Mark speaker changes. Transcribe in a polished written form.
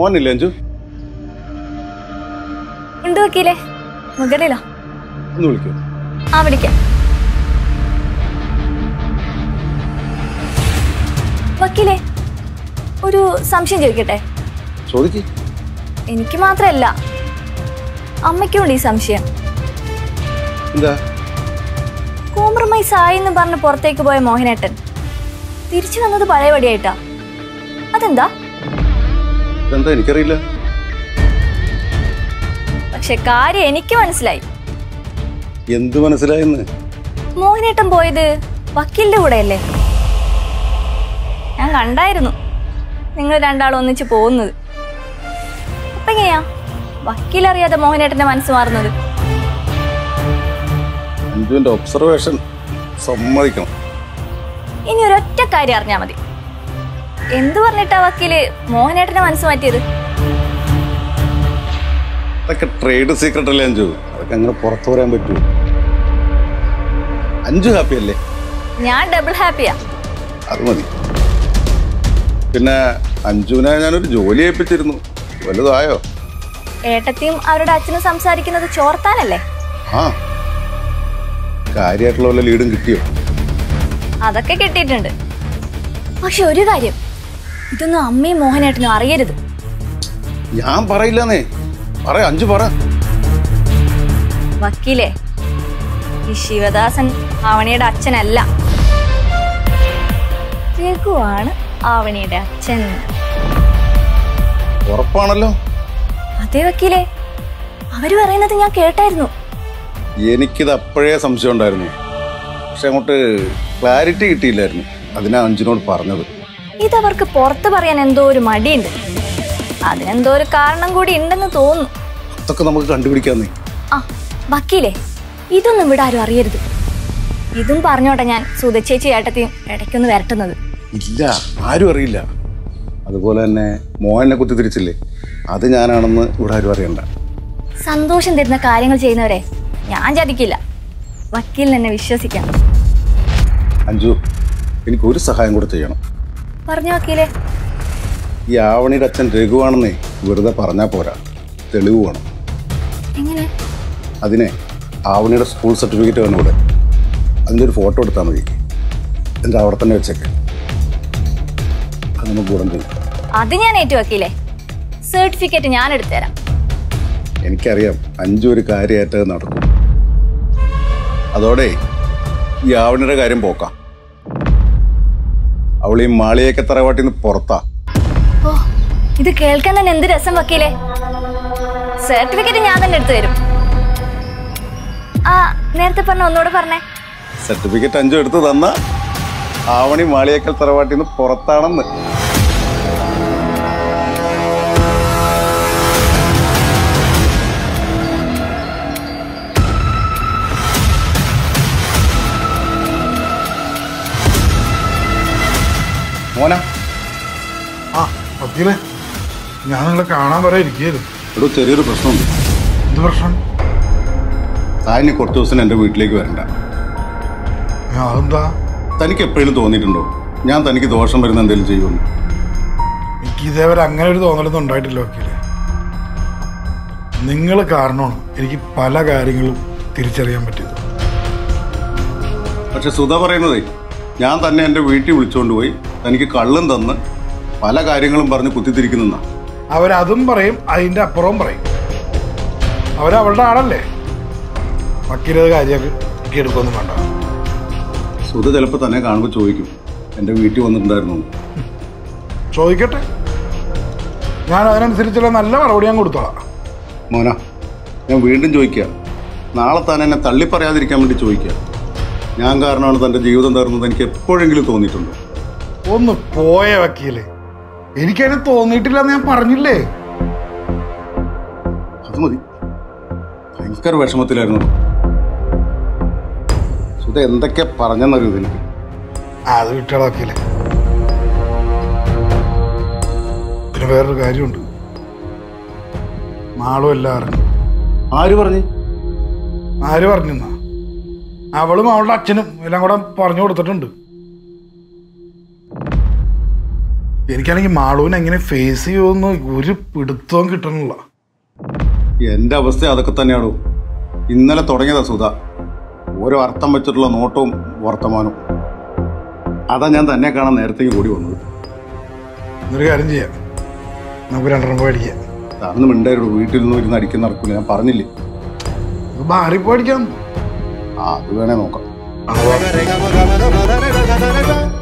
Speaker 1: മോനില്ലേ അഞ്ജു?
Speaker 2: ഉണ്ട് വക്കീലേ, മുകളിലോ?
Speaker 1: ഒന്ന് വിളിക്കോ?
Speaker 2: ആ വിളിക്കാം. വക്കീലേ, ഒരു സംശയം ചോദിക്കട്ടെ?
Speaker 1: ചോദിക്ക്.
Speaker 2: എനിക്ക് മാത്രല്ല, അമ്മയ്ക്കുണ്ട് ഈ സംശയം.
Speaker 1: എന്താ?
Speaker 2: കോംപ്രമൈസ് ആയിന്ന് പറഞ്ഞ് പുറത്തേക്ക് പോയ മോഹനേട്ടൻ തിരിച്ചു വന്നത് പഴയപടിയായിട്ടാ. അതെന്താ?
Speaker 1: എന്താ എനിക്കറിയില്ല.
Speaker 2: പക്ഷെ കാര്യം എനിക്ക് മനസ്സിലായി.
Speaker 1: എന്ത് മനസ്സിലായെന്ന്?
Speaker 2: മോഹനേട്ടൻ പോയത് വക്കീലിന്റെ കൂടെയല്ലേ? ഞാൻ കണ്ടായിരുന്നു നിങ്ങൾ രണ്ടാളും ഒന്നിച്ച് പോകുന്നത്. അപ്പൊ എങ്ങനെയാ വക്കീലറിയാതെ മോഹനേട്ടന്റെ മനസ്സ് മാറുന്നത്?
Speaker 1: അഞ്ജുവിന്റെ ഒബ്സർവേഷൻ സമ്മതിക്കണം.
Speaker 2: ഇനി ഒരൊറ്റ കാര്യം അറിഞ്ഞാ മതി. എന്തു പറഞ്ഞിട്ടാ വക്കീല് മോഹനേട്ടന്റെ മനസ്സ് മാറ്റിയത്?
Speaker 1: അതൊക്കെ ട്രേഡ് സീക്രട്ട് അല്ലേ അഞ്ജു? അതൊക്കെ അങ്ങനെ പുറത്തു പറയാൻ പറ്റൂ? അഞ്ജു ഹാപ്പി അല്ലേ?
Speaker 2: ഞാൻ ഡബിൾ ഹാപ്പിയാ.
Speaker 1: അത് മതി. പിന്നെ അഞ്ജുവിനെ ഞാനൊരു ജോലി ഏൽപ്പിച്ചിരുന്നു. വലുതായോ?
Speaker 2: ഏട്ടത്തിയും അവരുടെ അച്ഛനും സംസാരിക്കുന്നത് ചോർത്താനല്ലേ?
Speaker 1: ആ, കാര്യമായിട്ടുള്ള വല്ല ലീഡും കിട്ടിയോ?
Speaker 2: അതൊക്കെ കിട്ടിയിട്ടുണ്ട്. പക്ഷെ ഒരു കാര്യം, ഇതൊന്നും അമ്മയും മോഹനേട്ടനും അറിയരുത്.
Speaker 1: ഞാൻ പറയില്ലെന്നേ. പറയാ അഞ്ജു, പറ.
Speaker 2: വക്കീലേ, ഈ ശിവദാസൻ ആവണിയുടെ അച്ഛനല്ല, രഘുവാണ് ആവണിയുടെ അച്ഛൻ.
Speaker 1: ഉറപ്പാണല്ലോ?
Speaker 2: അതെ വക്കീലേ, അവര് പറയുന്നത് ഞാൻ കേട്ടായിരുന്നു.
Speaker 1: എനിക്കിത് അപ്പോഴേ സംശയം ഉണ്ടായിരുന്നു. പക്ഷെ അങ്ങോട്ട് ക്ലാരിറ്റി കിട്ടിയില്ലായിരുന്നു. അതിനാ അഞ്ജുനോട് പറഞ്ഞത്.
Speaker 2: ഇതവർക്ക് പുറത്ത് പറയാൻ എന്തോ ഒരു മടിയുണ്ട്. അതിനെന്തോ ഒരു കാരണം കൂടി ഉണ്ടെന്ന് തോന്നുന്നു.
Speaker 1: അതൊക്കെ നമുക്ക് കണ്ടുപിടിക്കാന്നേ.
Speaker 2: ആ വക്കീലേ, ഇതൊന്നും ഇവിടെ ആരും അറിയരുത്. ഇതും പറഞ്ഞോട്ടെ ഞാൻ സുധച്ചേച്ചി ഏട്ടത്തെയും ഇടയ്ക്കൊന്ന് വരട്ടുന്നത്.
Speaker 1: ഇല്ല, ആരും അറിയില്ല. അതുപോലെ തന്നെ മോഹനെ കുത്തിത്തിരിച്ചില്ലേ, അത് ഞാനാണെന്ന് ഇവിടെ ആരും അറിയണ്ട.
Speaker 2: സന്തോഷം തരുന്ന കാര്യങ്ങൾ ചെയ്യുന്നവരെ ഞാൻ ചതിക്കില്ല. വക്കീലിന് എന്നെ വിശ്വസിക്കാം.
Speaker 1: അഞ്ജു, എനിക്കൊരു സഹായം കൂടെ ചെയ്യണം.
Speaker 2: പറഞ്ഞു വക്കീലേ.
Speaker 1: ഈ ആവണിയുടെ അച്ഛൻ രഘുവാണെന്നേ വെറുതെ പറഞ്ഞാൽ പോരാ, തെളിവ് വേണം.
Speaker 2: എങ്ങനെ?
Speaker 1: അതിനെ ആവണിയുടെ സ്കൂൾ സർട്ടിഫിക്കറ്റ് വേണം ഇവിടെ. അതിൻ്റെ ഒരു ഫോട്ടോ എടുത്താൽ മതി. എന്നിട്ട് അവിടെ തന്നെ വെച്ചേക്കെ. അത് നമുക്ക് ഗുണം ചെയ്യും.
Speaker 2: അത് ഞാൻ ഏറ്റു വക്കീലേ. സർട്ടിഫിക്കറ്റ് ഞാൻ എടുത്തുതരാം.
Speaker 1: എനിക്കറിയാം അഞ്ജു ഒരു കാര്യമായിട്ട് നടക്കും. അതോടെ ഈ ആവണിയുടെ കാര്യം പോക്കാം. അവൾ ഈ മാളിയേക്കെ തറവാട്ടിൽ നിന്ന് പുറത്താ.
Speaker 2: ഓ, ഇത് കേൾക്കാൻ തന്നെ എന്ത് രസം വക്കീലേ. സർട്ടിഫിക്കറ്റ് ഞാൻ തന്നെ എടുത്തു തരും. ആ നേരത്തെ പറഞ്ഞ ഒന്നുകൂടെ പറഞ്ഞേ.
Speaker 1: സർട്ടിഫിക്കറ്റ് അഞ്ജു എടുത്ത് തന്ന ആവണി മാളിയേക്കൽ തറവാട്ടിൽ നിന്ന് പുറത്താണെന്ന്. മോന.
Speaker 3: ആ വക്കീലേ, ഞാൻ നിങ്ങളെ കാണാൻ വരെ ഇരിക്കുകയായിരുന്നു.
Speaker 1: ഇവിടെ ചെറിയൊരു പ്രശ്നമുണ്ട്.
Speaker 3: എന്ത് പ്രശ്നം?
Speaker 1: താനി കുറച്ച് ദിവസം എൻ്റെ വീട്ടിലേക്ക് വരണ്ട.
Speaker 3: അതെന്താ?
Speaker 1: തനിക്ക് എപ്പോഴും തോന്നിയിട്ടുണ്ടോ ഞാൻ തനിക്ക് ദോഷം വരുന്ന എന്തെങ്കിലും ചെയ്യുമെന്ന്?
Speaker 3: എനിക്ക് ഇതേവരെ അങ്ങനെ ഒരു തോന്നലൊന്നും ഉണ്ടായിട്ടില്ല വക്കീലേ. നിങ്ങൾ കാരണമാണ് എനിക്ക് പല കാര്യങ്ങളും തിരിച്ചറിയാൻ പറ്റിയത്.
Speaker 1: പക്ഷെ സുധ പറയുന്നതേ, ഞാൻ തന്നെ എൻ്റെ വീട്ടിൽ വിളിച്ചുകൊണ്ട് പോയി തനിക്ക് കള്ളും തന്ന് പല കാര്യങ്ങളും പറഞ്ഞ് കുത്തിത്തിരിക്കുന്ന.
Speaker 3: അവരതും പറയും, അതിൻ്റെ അപ്പുറവും പറയും. അവരവളുടെ ആളല്ലേ. വക്കീലത് കാര്യമാക്കി എടുക്കൊന്നും വേണ്ട.
Speaker 1: സുധ ചിലപ്പോൾ തന്നെ കാണുമ്പോൾ ചോദിക്കും എൻ്റെ വീട്ടിൽ വന്നിട്ടുണ്ടായിരുന്നു.
Speaker 3: ചോദിക്കട്ടെ, ഞാൻ അതിനനുസരിച്ചുള്ള നല്ല മറുപടി ഞാൻ കൊടുത്തോളാം.
Speaker 1: മോന, ഞാൻ വീണ്ടും ചോദിക്കുക. നാളെ താൻ എന്നെ തള്ളിപ്പറയാതിരിക്കാൻ വേണ്ടി ചോദിക്കുക. ഞാൻ കാരണമാണ് തൻ്റെ ജീവിതം തരുന്നത് എനിക്ക് എപ്പോഴെങ്കിലും തോന്നിയിട്ടുണ്ടോ?
Speaker 3: ഒന്ന് പോയ വക്കീല്, എനിക്കതിന് തോന്നിയിട്ടില്ലെന്ന് ഞാൻ പറഞ്ഞില്ലേ.
Speaker 1: അത് മതി. ഭയങ്കര വിഷമത്തിലായിരുന്നു സുധ. എന്തൊക്കെ പറഞ്ഞെന്നറിയത് എനിക്ക്.
Speaker 3: അത് വിട്ടാള വക്കീലെ. പിന്നെ വേറൊരു കാര്യമുണ്ട്. മാളും എല്ലാം അറിഞ്ഞു.
Speaker 1: ആര് പറഞ്ഞു?
Speaker 3: ആര് പറഞ്ഞെന്നാ? അവളും അവളുടെ അച്ഛനും എല്ലാം കൂടെ പറഞ്ഞു കൊടുത്തിട്ടുണ്ട്. എനിക്കാണെങ്കിൽ മാളുവിനെ എങ്ങനെ ഫേസ് ചെയ്യുമെന്ന് ഒരു പിടുത്തവും കിട്ടണില്ല.
Speaker 1: എൻ്റെ അവസ്ഥ അതൊക്കെ തന്നെയാണോ. ഇന്നലെ തുടങ്ങിയതാ സുധ. ഓരോ അർത്ഥം വെച്ചിട്ടുള്ള നോട്ടവും വർത്തമാനവും. അതാ ഞാൻ തന്നെ കാണാൻ നേരത്തേക്ക് കൂടി വന്നത്.
Speaker 3: എന്നൊരു കാര്യം ചെയ്യാം, നമുക്ക് 2 പോയി അടിക്കാം.
Speaker 1: താന്ന് മിണ്ടായിരുന്നു, വീട്ടിൽ നിന്ന് ഇരുന്ന് അടിക്കുന്ന നടക്കില്ല. ഞാൻ പറഞ്ഞില്ലേ,
Speaker 3: ബാറിൽ പോയി അടിക്കാം.
Speaker 1: അത് വേണേ നോക്കാം.
Speaker 3: ആ